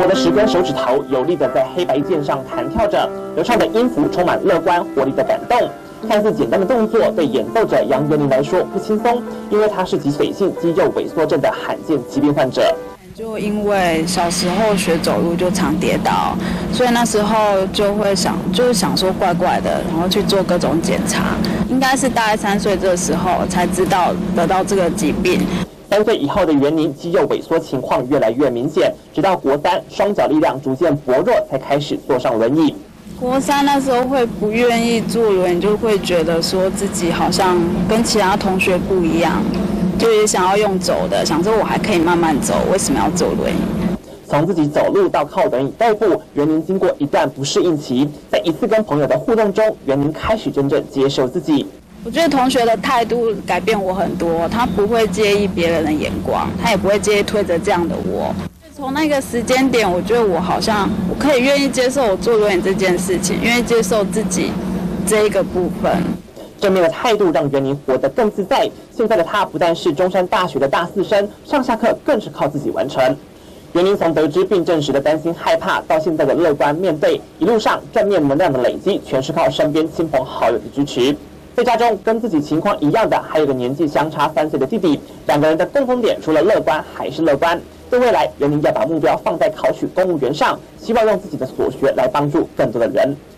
活的10根手指头有力地在黑白键上弹跳着，流畅的音符充满乐观活力的感动。看似简单的动作，对演奏者杨元玲来说不轻松，因为她是脊髓性肌肉萎缩症的罕见疾病患者。 就因为小时候学走路就常跌倒，所以那时候就是想说怪怪的，然后去做各种检查。应该是大概3岁这时候才知道得到这个疾病。 3岁以后的元玲肌肉萎缩情况越来越明显，直到国3，双脚力量逐渐薄弱，才开始坐上轮椅。 国3那时候会不愿意坐轮椅，就会觉得说自己好像跟其他同学不一样，就也想要用走的，想说我还可以慢慢走，为什么要坐轮椅？ 从自己走路到靠轮椅代步，元玲经过一段不适应期，在一次跟朋友的互动中，元玲开始真正接受自己。 我觉得同学的态度改变我很多，他不会介意别人的眼光，他也不会介意推着这样的我。从那个时间点，我觉得我好像我可以愿意接受我坐轮椅这件事情，愿意接受自己这一个部分。 正面的态度让元玲活得更自在。现在的她不但是中山大学的大4生，上下课更是靠自己完成。元玲从得知病症时的担心害怕，到现在的乐观面对，一路上正面能量的累积，全是靠身边亲朋好友的支持。在家中跟自己情况一样的，还有个年纪相差3岁的弟弟，两个人的共同点除了乐观还是乐观。对未来，元玲要把目标放在考取公务员上，希望用自己的所学来帮助更多的人。